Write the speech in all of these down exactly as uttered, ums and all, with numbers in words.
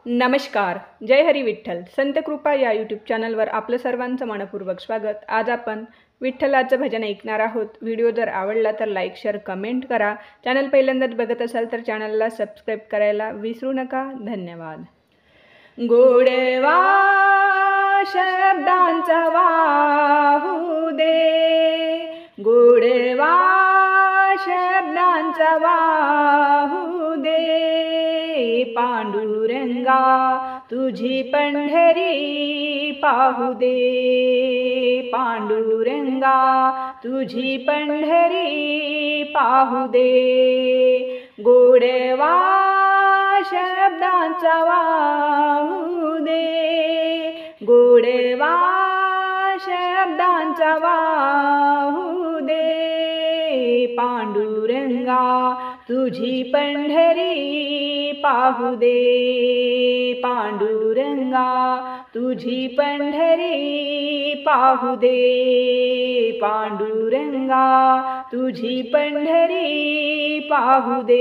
नमस्कार. जय हरी विठ्ठल. संत कृपा या यूट्यूब चॅनलवर आपलं सर्वांचं मनपूर्वक स्वागत. आज आपण विठ्ठलाचं भजन ऐकणार आहोत. व्हिडिओ जर आवडला तर लाईक शेअर कमेंट करा. चॅनल पहिल्यांदाच बघत असाल तर चॅनलला सबस्क्राईब करायला विसरू नका. धन्यवाद. गोडवा शब्दांचा वाहू दे, गोडवा शब्दांचा वाहू दे, पांडुरंगा तुझी पंढरी पाहू दे, पांडुरंगा तुझी पंढरी पाहू दे, गोडवा शब्दांचा वाहू दे, गोडवा शब्दांचा वाहू दे, पांडुरंगा तुझी पंढरी पाहू दे, पांडुरंगा तुझी पंढरी पाहू दे, पांडुरंगा तुझी पंढरी पाहू दे.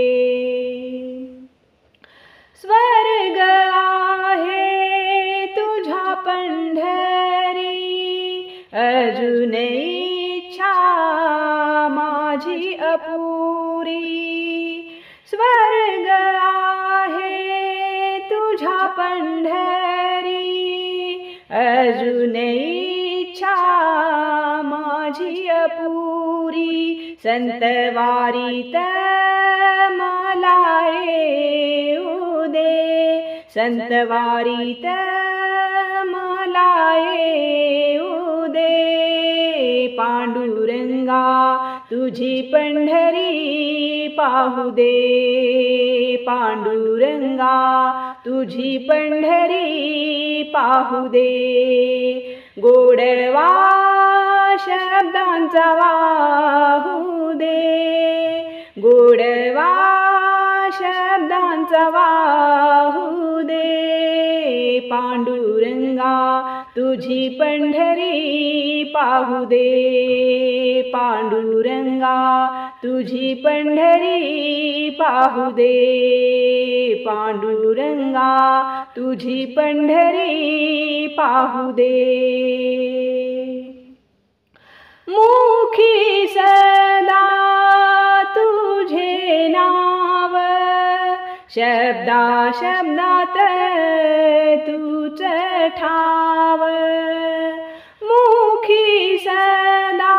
स्वर्ग आहे तुझ्या पंढरी, अजून इच्छा माझी अपुरी, स्वर्ग आहे तुझ्या पंढरी, अजून इच्छा माझी अपुरी, संतवारीत मला येऊ दे, संतवारीत मला येऊ दे, पांडुरंगा तुझी पंढरी पाहू दे, पांडुरंगा तुझी पंढरी पाहू दे, गोडवा शब्दांचा वाहू दे, गोडवा शब्दांचा वाहू दे, पांडुरंगा तुझी पंढरी पाहू दे, पांडुरंगा तुझी पंढरी पाहू दे, पांडुरंगा तुझी पंढरी पाहू दे. मुखी सदा तुझे नाव, शब्दा शब्दात तूच ठाव, मुखी सदा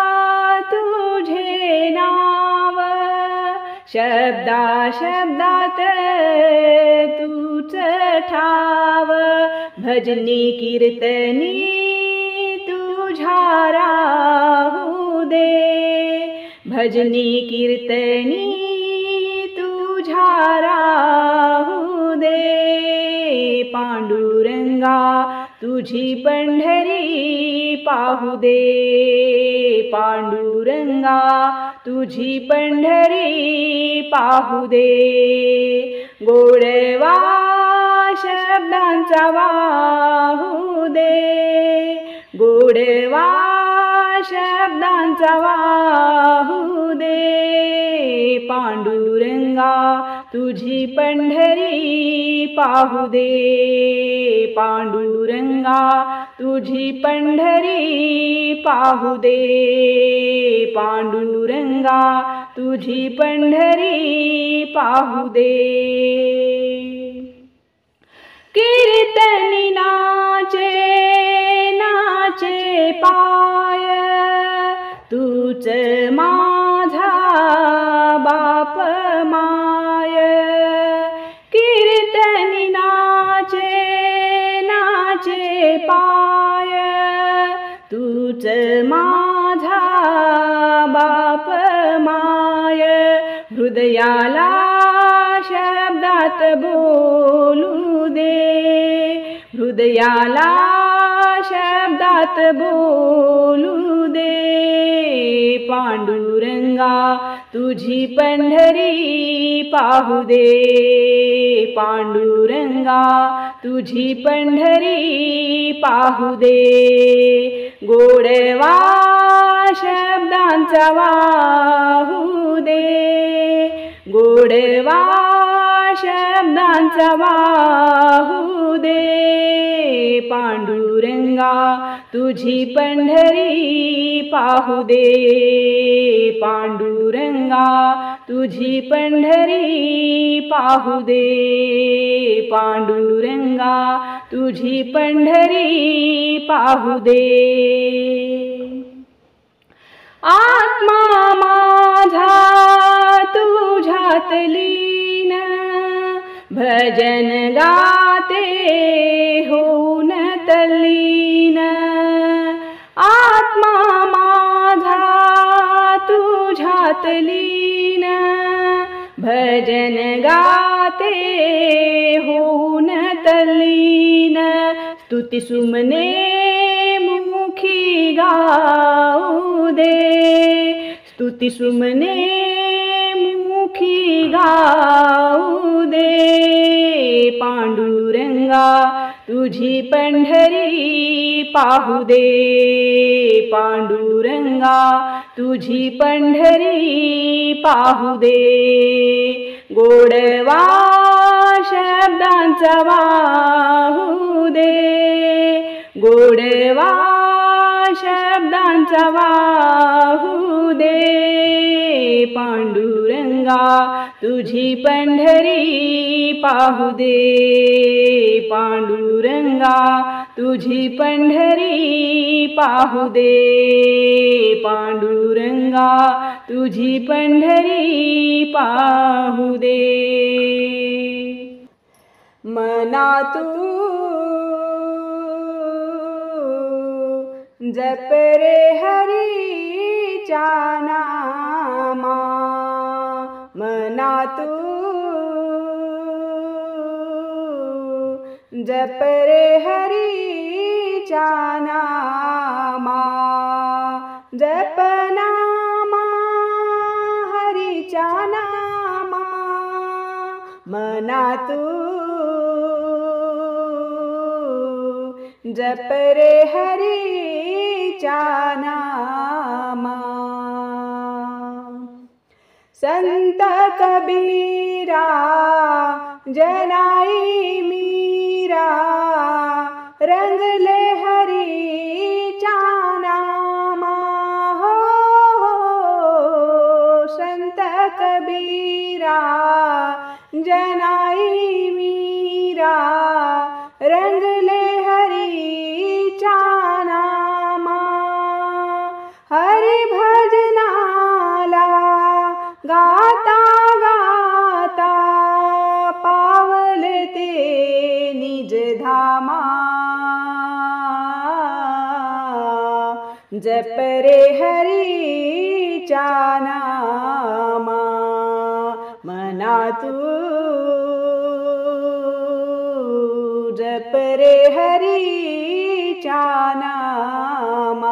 तुझे नाव, शब्दा शब्दात तूच ठाव, भजनी कीर्तनी तुझ्या राहू दे, भजनी कीर्तनी तुझ्या राहू दे, पांडुरंगा तुझी पंढरी पाहू दे, पांडुरंगा तुझी पंढरी पाहू दे, गोडवा शब्दांचा वाहू दे, गोडवा शब्दांचा वाहू दे, पांडुरंगा तुझी पंढरी पाहू दे, पांडुरंगा तुझी पंढरी पाहू दे, पांडुरंगा तुझी पंढरी पाहू दे. कीर्तनी नाचे नाचे पाय, तूच माझा बाप माय, कीर्तनी नाचे नाचे पाय, तूच माझा बाप माय, हृदयाला शब्दात बोलू दे, हृदयाला शब्दात बोलू दे, पांडुरंगा तुझी पंढरी पाहू दे, पांडुरंगा तुझी पंढरी पाहू दे, गोडवा शब्दांचा वाहू दे, गोडवा शब्दांचा वाहू दे, पांडुरंगा तुझी पंढरी पाहू दे, पांडुरंगा तुझी पंढरी पाहू दे, पांडुरंगा तुझी पंढरी पाहू दे। आत्मा माझा तुझ्यात लीन, भजन गाते होऊन तल्लीन, आत्मा माझा तुझ्यात लीन, भजन गाते होऊन तल्लीन, स्तुती सुमने मुखी गाऊ दे, स्तुती सुमने मुखी गाऊ दे, पांडुरंगा तुझी पंढरी पाहू दे, पांडुरंगा तुझी पंढरी पाहू दे। गोडवा शब्दांचा वाहू दे, गोडवा शब्दांचा वाहू दे, पांडुरंगा तुझी पंढरी पाहू दे, पांडुरंगा तुझी पंढरी पाहू दे, पांडुरंगा तुझी पंढरी पाहू दे। मना तू जप रे हरीचा नामा, मना तू जप रे हरीचा नामा, जप नामा हरीचा नामा, मना तू जप रे हरीचा नामा। संत कबीरा जनाई मीरा, रंगले हरीचा नामा, हो, हो संत कबीरा जनाई मीरा, रंगले हरीचा नामा, हरि भजनाला गाता गाता पावले ते निज धामा, जप रे हरीचा नामा, मना तू जप रे हरीचा नामा।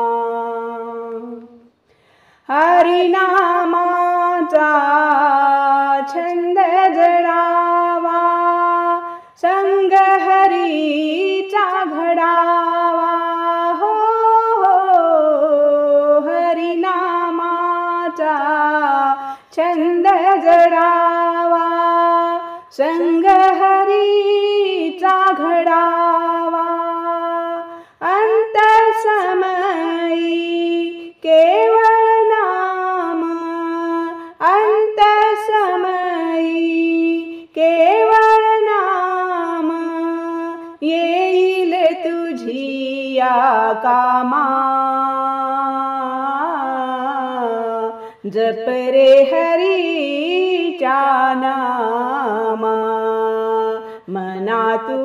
हरिनामाचा छंद जडावा, संग हरीचा घडावा, हो, हो हरिनामाचा छंद जडावा, संग हरीचा घडावा, अंत समयी केवळ नाम, अंत समयी केवळ नाम, येईल तुझी या कामा, जप रे हरीचा नामा, मना तू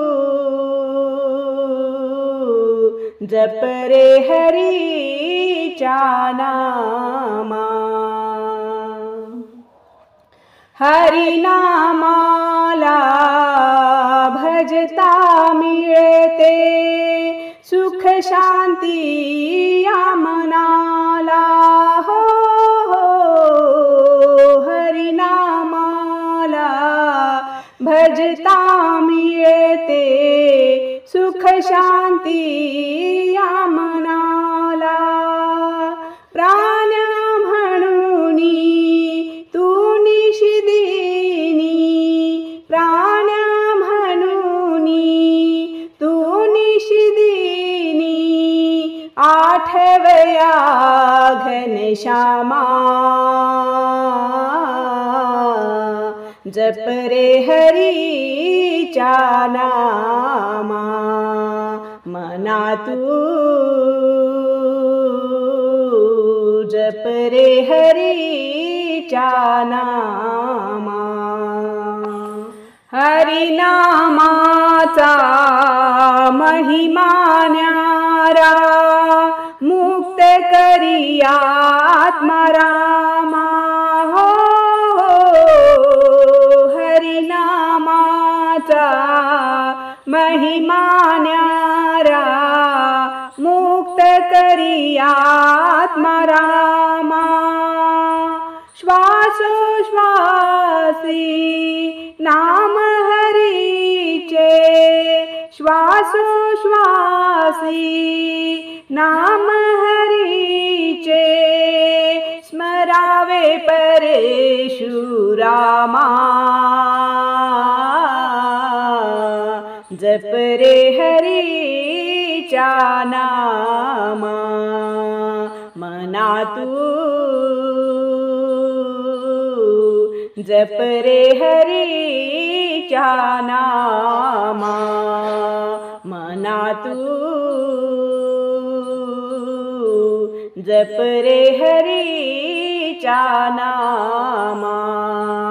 जप रे हरीचा नामा। हरिनामाला भजता मिळते सुख शांती या मनाला, हो, हो हरिनामाला भजता मिळते सुख शांती या मनाला, प्राण म्हणूनी तू निशिदिनी पाठवया घनश्यामा जप रे हरीचा नामा मना तू जप रे हरीचा नामा हरिनामाचा महिमा न्यारा मुक्त करिया आत्मा रामा हो हरिनामाचा महिमा न्यारा मुक्त करिया आत्मा रामा श्वासोश्वासी नाम हरीचे श्वासोश्वासी नाम हरीचे स्मरावे परशुरामा जप रे हरीचा नामा मना तू जप रे हरीचा नामा मना तू जप रे हरीचा नामा।